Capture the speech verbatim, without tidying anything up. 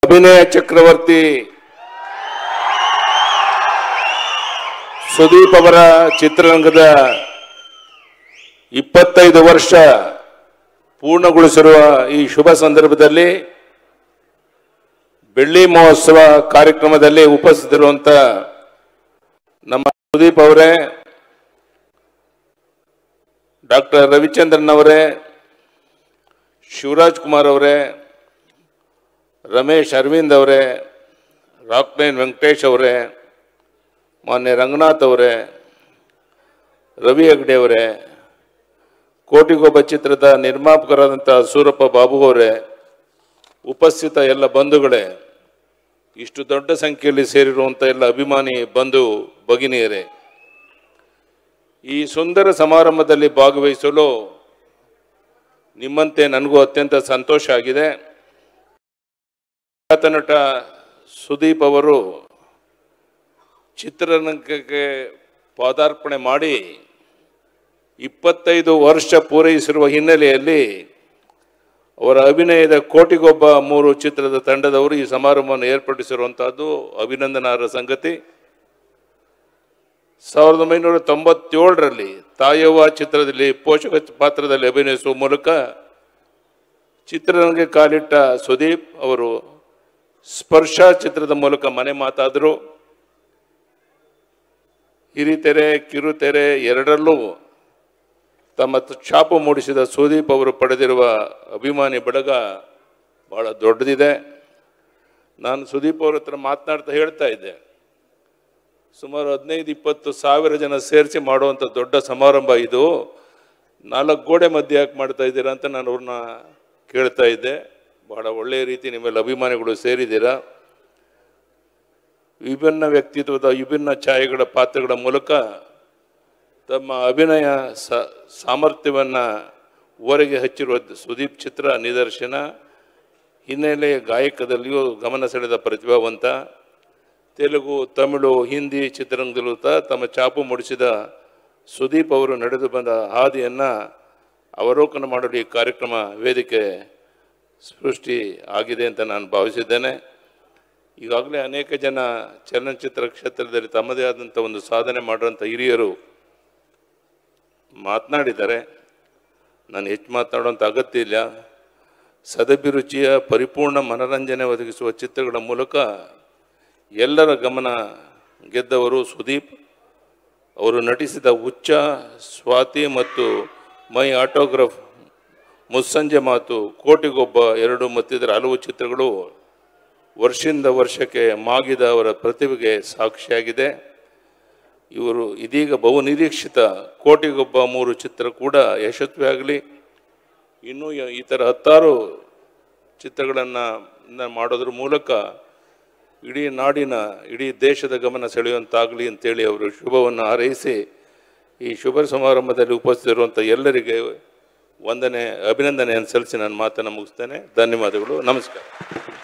ಅಭಿನಯ ಚಕ್ರವರ್ತಿ ಸುದೀಪ್ ಅವರ ಚಿತ್ರರಂಗದ ಇಪ್ಪತ್ತೈದು ವರ್ಷ ಪೂರ್ಣಗೊಳಿಸಿರುವ ಈ ಶುಭ ಸಂದರ್ಭದಲ್ಲಿ ಬೆಳ್ಳಿ ಮಹೋತ್ಸವ ಕಾರ್ಯಕ್ರಮದಲ್ಲಿ ಉಪಸ್ಥಿತರಿರುವಂತ ನಮ್ಮ ಸುದೀಪ್ ಅವರೇ, ಡಾಕ್ಟರ್ ರವಿಚಂದ್ರನ್ ಅವರೇ, ಶಿವರಾಜ್ ಕುಮಾರ್ ಅವರೇ, ರಮೇಶ್ ಅರವಿಂದ್ ಅವರೇ, ರಾಕ್ಲೈನ್ ವೆಂಕಟೇಶ್ ಅವರೇ, ಮಾನ್ಯ ರಂಗನಾಥ್ ಅವರೇ, ರವಿ ಹೆಗ್ಡೆ ಅವರೇ, ಕೋಟಿಗೊಬ್ಬ ಚಿತ್ರದ ನಿರ್ಮಾಪಕರಾದಂಥ ಸೂರಪ್ಪ ಬಾಬು ಅವರೇ, ಉಪಸ್ಥಿತ ಎಲ್ಲ ಬಂಧುಗಳೇ, ಇಷ್ಟು ದೊಡ್ಡ ಸಂಖ್ಯೆಯಲ್ಲಿ ಸೇರಿರುವಂಥ ಎಲ್ಲ ಅಭಿಮಾನಿ ಬಂಧು ಭಗಿನಿಯರೇ, ಈ ಸುಂದರ ಸಮಾರಂಭದಲ್ಲಿ ಭಾಗವಹಿಸಲು ನಿಮ್ಮಂತೆ ನನಗೂ ಅತ್ಯಂತ ಸಂತೋಷ ಆಗಿದೆ. ಖ್ಯಾತ ನಟ ಸುದೀಪ್ ಅವರು ಚಿತ್ರರಂಗಕ್ಕೆ ಪಾದಾರ್ಪಣೆ ಮಾಡಿ ಇಪ್ಪತ್ತೈದು ವರ್ಷ ಪೂರೈಸಿರುವ ಹಿನ್ನೆಲೆಯಲ್ಲಿ ಅವರ ಅಭಿನಯದ ಕೋಟಿಗೊಬ್ಬ ಮೂರು ಚಿತ್ರದ ತಂಡದವರು ಈ ಸಮಾರಂಭವನ್ನು ಏರ್ಪಡಿಸಿರುವಂತಹದ್ದು ಅಭಿನಂದನಾರ್ಹ ಸಂಗತಿ. ಸಾವಿರದ ಒಂಬೈನೂರ ತೊಂಬತ್ತೇಳರಲ್ಲಿ ತಾಯವ್ವ ಚಿತ್ರದಲ್ಲಿ ಪೋಷಕ ಪಾತ್ರದಲ್ಲಿ ಅಭಿನಯಿಸುವ ಮೂಲಕ ಚಿತ್ರರಂಗಕ್ಕೆ ಕಾಲಿಟ್ಟ ಸುದೀಪ್ ಅವರು ಸ್ಪರ್ಶ ಚಿತ್ರದ ಮೂಲಕ ಮನೆ ಮಾತಾದರು. ಹಿರಿತೆರೆ ಕಿರುತೆರೆ ಎರಡರಲ್ಲೂ ತಮ್ಮ ಛಾಪು ಮೂಡಿಸಿದ ಸುದೀಪ್ ಅವರು ಪಡೆದಿರುವ ಅಭಿಮಾನಿ ಬಳಗ ಬಹಳ ದೊಡ್ಡದಿದೆ. ನಾನು ಸುದೀಪ್ ಅವ್ರ ಹತ್ರ ಮಾತನಾಡ್ತಾ ಹೇಳ್ತಾ ಇದ್ದೆ, ಸುಮಾರು ಹದಿನೈದು ಇಪ್ಪತ್ತು ಸಾವಿರ ಜನ ಸೇರಿಸಿ ಮಾಡುವಂಥ ದೊಡ್ಡ ಸಮಾರಂಭ ಇದು, ನಾಲ್ಕು ಗೋಡೆ ಮಧ್ಯೆ ಯಾಕೆ ಮಾಡ್ತಾ ಇದ್ದೀರಾ ಅಂತ ನಾನು ಅವ್ರನ್ನ ಕೇಳ್ತಾ ಇದ್ದೆ. ಬಹಳ ಒಳ್ಳೆಯ ರೀತಿ ನಿಮ್ಮೆಲ್ಲ ಅಭಿಮಾನಿಗಳು ಸೇರಿದ್ದೀರಾ. ವಿಭಿನ್ನ ವ್ಯಕ್ತಿತ್ವದ ವಿಭಿನ್ನ ಛಾಯೆಗಳ ಪಾತ್ರಗಳ ಮೂಲಕ ತಮ್ಮ ಅಭಿನಯ ಸಾಮರ್ಥ್ಯವನ್ನು ಓರೆಗೆ ಹಚ್ಚಿರುವ ಸುದೀಪ್ ಚಿತ್ರ ನಿದರ್ಶನ. ಹಿನ್ನೆಲೆಯ ಗಾಯಕದಲ್ಲಿಯೂ ಗಮನ ಸೆಳೆದ ಪ್ರತಿಭಾವಂತ. ತೆಲುಗು, ತಮಿಳು, ಹಿಂದಿ ಚಿತ್ರರಂಗದಲ್ಲೂ ತಮ್ಮ ಛಾಪು ಮೂಡಿಸಿದ ಸುದೀಪ್ ಅವರು ನಡೆದು ಬಂದ ಹಾದಿಯನ್ನು ಅವಲೋಕನ ಮಾಡಲು ಈ ಕಾರ್ಯಕ್ರಮ ವೇದಿಕೆ ಸೃಷ್ಟಿ ಆಗಿದೆ ಅಂತ ನಾನು ಭಾವಿಸಿದ್ದೇನೆ. ಈಗಾಗಲೇ ಅನೇಕ ಜನ ಚಲನಚಿತ್ರ ಕ್ಷೇತ್ರದಲ್ಲಿ ತಮ್ಮದೇ ಆದಂಥ ಒಂದು ಸಾಧನೆ ಮಾಡುವಂಥ ಹಿರಿಯರು ಮಾತನಾಡಿದ್ದಾರೆ. ನಾನು ಹೆಚ್ಚು ಮಾತನಾಡುವಂಥ ಅಗತ್ಯ ಇಲ್ಲ. ಸದಭಿರುಚಿಯ ಪರಿಪೂರ್ಣ ಮನರಂಜನೆ ಒದಗಿಸುವ ಚಿತ್ರಗಳ ಮೂಲಕ ಎಲ್ಲರ ಗಮನ ಗೆದ್ದವರು ಸುದೀಪ್ ಅವರು. ನಟಿಸಿದ ಹುಚ್ಚ, ಸ್ವಾತಿ ಮತ್ತು ಮೈ ಆಟೋಗ್ರಾಫ್, ಮುಸ್ಸಂಜೆ ಮಾತು, ಕೋಟಿಗೊಬ್ಬ ಎರಡು ಮತ್ತಿತರ ಹಲವು ಚಿತ್ರಗಳು ವರ್ಷದಿಂದ ವರ್ಷಕ್ಕೆ ಮಾಗಿದ ಅವರ ಪ್ರತಿಭೆಗೆ ಸಾಕ್ಷಿಯಾಗಿದೆ. ಇವರು ಇದೀಗ ಬಹುನಿರೀಕ್ಷಿತ ಕೋಟಿಗೊಬ್ಬ ಮೂರು ಚಿತ್ರ ಕೂಡ ಯಶಸ್ವಿಯಾಗಲಿ. ಇನ್ನೂ ಈ ಥರ ಹತ್ತಾರು ಚಿತ್ರಗಳನ್ನು ಮಾಡೋದ್ರ ಮೂಲಕ ಇಡೀ ನಾಡಿನ ಇಡೀ ದೇಶದ ಗಮನ ಸೆಳೆಯುವಂತಾಗಲಿ ಅಂತೇಳಿ ಅವರು ಶುಭವನ್ನು ಹಾರೈಸಿ ಈ ಶುಭ ಸಮಾರಂಭದಲ್ಲಿ ಉಪಸ್ಥಿತಿರುವಂಥ ಎಲ್ಲರಿಗೆ ವಂದನೆ ಅಭಿನಂದನೆಯನ್ನು ಸಲ್ಲಿಸಿ ನನ್ನ ಮಾತನ್ನು ಮುಗಿಸ್ತೇನೆ. ಧನ್ಯವಾದಗಳು. ನಮಸ್ಕಾರ.